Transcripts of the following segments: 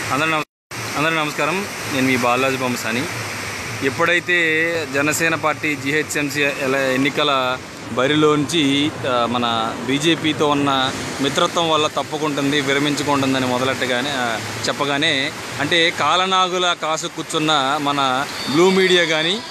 అందరూ నమస్కారం. నేను మీ బాలాజీ బొమ్మసాని. ఎప్పుడైతే జనసేన పార్టీ జీహెచ్ఎంసీ ఎన్నికల బరిలోంచి మన బీజేపీతో ఉన్న మిత్రత్వం వల్ల తప్పుకుంటుంది, విరమించుకుంటుందని చెప్పగానే అంటే కాలనాగుల కాసు కూర్చున్న మన బ్లూ మీడియా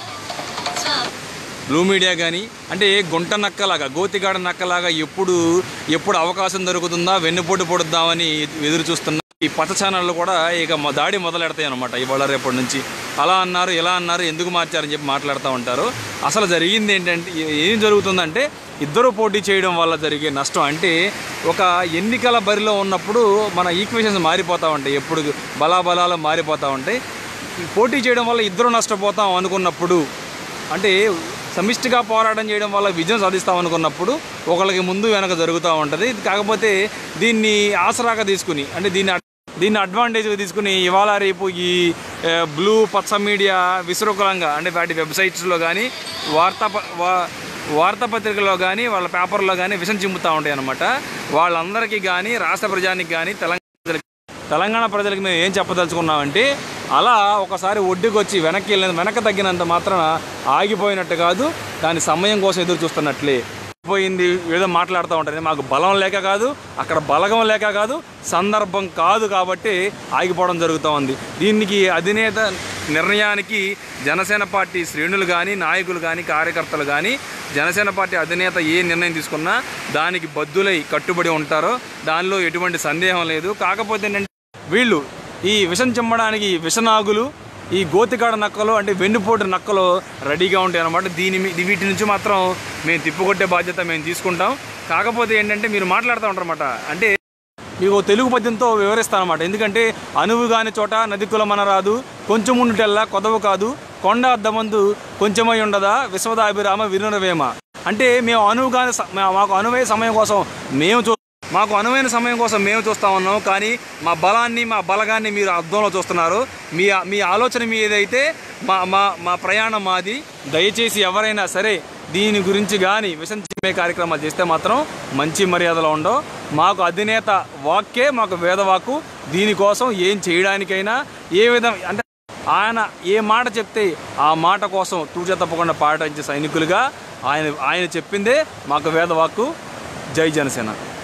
కానీ అంటే గుంట నక్కలాగా, గోతిగాడ నక్కలాగా ఎప్పుడు అవకాశం దొరుకుతుందా వెన్నుపోటు పొడుద్దామని ఎదురు చూస్తున్నా ఈ పచ్చ ఛానళ్ళు కూడా ఇక దాడి మొదలెడతాయి అన్నమాట. ఇవాళ రేపటి నుంచి అలా అన్నారు, ఇలా అన్నారు, ఎందుకు మార్చారని చెప్పి మాట్లాడుతూ ఉంటారు. అసలు జరిగింది ఏంటంటే, ఏం జరుగుతుందంటే ఇద్దరు పోటీ చేయడం వల్ల జరిగే నష్టం అంటే ఒక ఎన్నికల బరిలో ఉన్నప్పుడు మన ఈక్వేషన్స్ మారిపోతూ ఉంటాయి, ఎప్పుడు బలాబలాలు మారిపోతూ ఉంటాయి. పోటీ చేయడం వల్ల ఇద్దరు నష్టపోతాం అనుకున్నప్పుడు, అంటే సమిష్టిగా పోరాటం చేయడం వల్ల విజయం సాధిస్తాం అనుకున్నప్పుడు ఒకళ్ళకి ముందు వెనక జరుగుతూ ఉంటుంది. కాకపోతే దీన్ని ఆసరాగా తీసుకుని, అంటే దీన్ని అడ్వాంటేజ్గా తీసుకుని ఇవాళ రేపు ఈ బ్లూ పచ్చ మీడియా విశృంఖలంగా, అంటే వాటి వెబ్సైట్స్లో కానీ వార్తాపత్రికల్లో కానీ వాళ్ళ పేపర్లో కానీ విషం చిమ్ముతూ ఉంటాయి అన్నమాట. వాళ్ళందరికీ కానీ రాష్ట్ర ప్రజానికి కానీ తెలంగాణ ప్రజలకి మేము ఏం చెప్పదలుచుకున్నామంటే, అలా ఒకసారి ఒడ్డుకు వచ్చి వెనక్కి తగ్గినంత మాత్రాన ఆగిపోయినట్టు కాదు, దాని సమయం కోసం ఎదురు చూస్తున్నట్లే. పోయింది ఏదో మాట్లాడుతూ ఉంటుంది. మాకు బలం లేక కాదు, అక్కడ బలగం లేక కాదు, సందర్భం కాదు కాబట్టి ఆగిపోవడం జరుగుతూ ఉంది. దీనికి అధినేత నిర్ణయానికి జనసేన పార్టీ శ్రేణులు కానీ, నాయకులు కానీ, కార్యకర్తలు కానీ, జనసేన పార్టీ అధినేత ఏ నిర్ణయం తీసుకున్నా దానికి బద్దులై కట్టుబడి ఉంటారో దానిలో ఎటువంటి సందేహం లేదు. కాకపోతే ఏంటంటే వీళ్ళు ఈ విషం చిమ్మడానికి విషనాగులు, ఈ గోతికాడ నక్కలు, అంటే వెన్నుపోటు నక్కలు రెడీగా ఉంటాయి అన్నమాట. వీటి నుంచి మాత్రం మేము తిప్పుకొట్టే బాధ్యత మేము తీసుకుంటాం. కాకపోతే ఏంటంటే మీరు మాట్లాడుతూ ఉంటారన్నమాట, అంటే మీకు తెలుగు పద్యంతో వివరిస్తానమాట. ఎందుకంటే అనువు కాని చోట నది కులమనరాదు, కొంచెం ఉండుటెల్లా కొదవు కాదు, కొండ అద్దమందు కొంచెమై ఉండదా విశ్వదాభిరామ వినురవేమ. అంటే మాకు అనువైన సమయం కోసం మేము చూస్తూ ఉన్నాం, కానీ మా బలగాన్ని మీరు అర్థంలో చూస్తున్నారు. మీ ఆలోచన మీదైతే మా ప్రయాణం మాది. దయచేసి ఎవరైనా సరే దీని గురించి కానీ విషం చిమ్మే కార్యక్రమాలు చేస్తే మాత్రం మంచి మర్యాదలో ఉండవు. మాకు అధినేత వాక్కే మాకు వేదవాక్కు. దీనికోసం ఏం చేయడానికైనా ఏ విధంగా, అంటే ఆయన ఏ మాట చెప్తే ఆ మాట కోసం తూచా తప్పకుండా పాటించే సైనికులుగా ఆయన చెప్పిందే మాకు వేదవాక్కు. జై జనసేన.